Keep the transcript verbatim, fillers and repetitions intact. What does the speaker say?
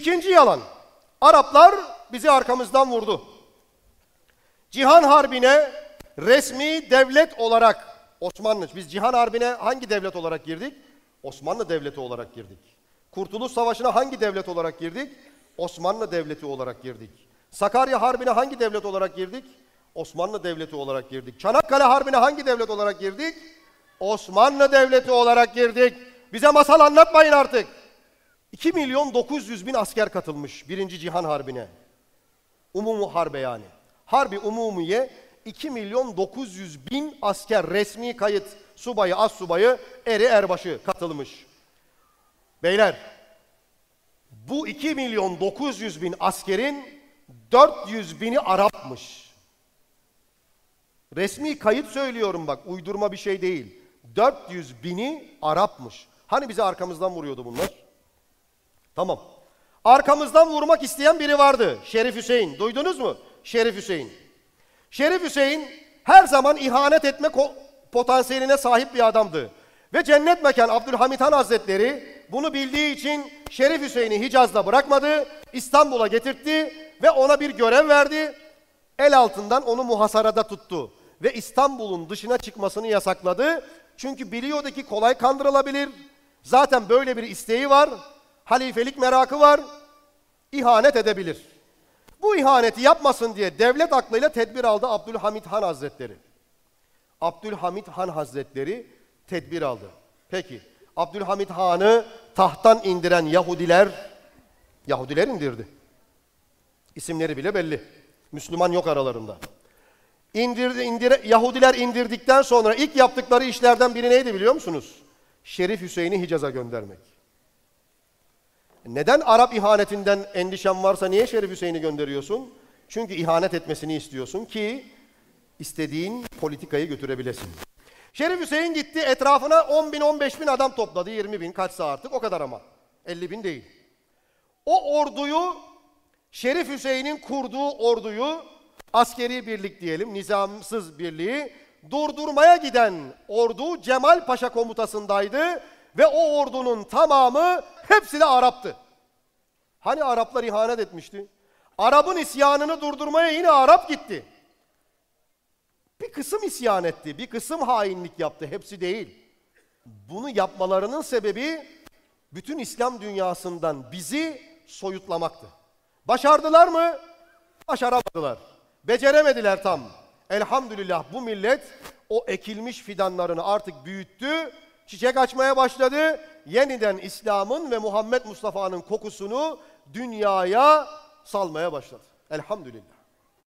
İkinci yalan. Araplar bizi arkamızdan vurdu. Cihan Harbi'ne resmi devlet olarak Osmanlı, biz Cihan Harbi'ne hangi devlet olarak girdik? Osmanlı Devleti olarak girdik. Kurtuluş Savaşı'na hangi devlet olarak girdik? Osmanlı Devleti olarak girdik. Sakarya Harbi'ne hangi devlet olarak girdik? Osmanlı Devleti olarak girdik. Çanakkale Harbi'ne hangi devlet olarak girdik? Osmanlı Devleti olarak girdik. Bize masal anlatmayın artık. iki milyon dokuz yüz bin asker katılmış birinci Cihan Harbi'ne. Umumu harbe yani. Harbi umumiye iki milyon dokuz yüz bin asker, resmi kayıt subayı, az subayı, eri erbaşı katılmış. Beyler, bu iki milyon dokuz yüz bin askerin dört yüz bini Arapmış. Resmi kayıt söylüyorum bak, uydurma bir şey değil. dört yüz bini Arapmış. Hani bize arkamızdan vuruyordu bunlar? Tamam. Arkamızdan vurmak isteyen biri vardı. Şerif Hüseyin. Duydunuz mu? Şerif Hüseyin. Şerif Hüseyin her zaman ihanet etme potansiyeline sahip bir adamdı. Ve cennet mekan Abdülhamit Han Hazretleri bunu bildiği için Şerif Hüseyin'i Hicaz'da bırakmadı. İstanbul'a getirtti ve ona bir görev verdi. El altından onu muhasarada tuttu. Ve İstanbul'un dışına çıkmasını yasakladı. Çünkü biliyordu ki kolay kandırılabilir. Zaten böyle bir isteği var. Halifelik merakı var. İhanet edebilir. Bu ihaneti yapmasın diye devlet aklıyla tedbir aldı Abdülhamit Han Hazretleri. Abdülhamit Han Hazretleri tedbir aldı. Peki, Abdülhamit Han'ı tahttan indiren Yahudiler, Yahudiler indirdi. İsimleri bile belli. Müslüman yok aralarında. İndirdi, indire, Yahudiler indirdikten sonra ilk yaptıkları işlerden biri neydi biliyor musunuz? Şerif Hüseyin'i Hicaz'a göndermek. Neden Arap ihanetinden endişen varsa niye Şerif Hüseyin'i gönderiyorsun? Çünkü ihanet etmesini istiyorsun ki istediğin politikayı götürebilesin. Şerif Hüseyin gitti, etrafına on bin on beş bin adam topladı, yirmi bin kaçsa artık o kadar ama elli bin değil. O orduyu, Şerif Hüseyin'in kurduğu orduyu, askeri birlik diyelim, nizamsız birliği durdurmaya giden ordu Cemal Paşa komutasındaydı ve o ordunun tamamı hepsi de Arap'tı. Hani Araplar ihanet etmişti? Arap'ın isyanını durdurmaya yine Arap gitti. Bir kısım isyan etti, bir kısım hainlik yaptı, hepsi değil. Bunu yapmalarının sebebi bütün İslam dünyasından bizi soyutlamaktı. Başardılar mı? Başaramadılar. Beceremediler tam. Elhamdülillah bu millet o ekilmiş fidanlarını artık büyüttü, çiçek açmaya başladı. Yeniden İslam'ın ve Muhammed Mustafa'nın kokusunu dünyaya salmaya başladı. Elhamdülillah.